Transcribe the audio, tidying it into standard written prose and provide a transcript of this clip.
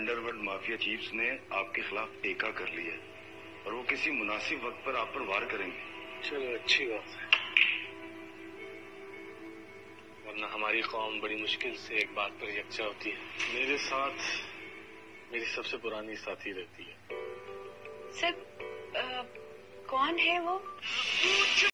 Underworld mafia chiefs ने आपके खिलाफ एका कर लिया है और वो किसी मुनासिब वक्त पर आप पर वार करेंगे। चलो अच्छी बात है, वरना हमारी कौम बड़ी मुश्किल से एक बात पर यकजा होती है। मेरे साथ मेरी सबसे पुरानी साथी रहती है। सर, कौन है वो?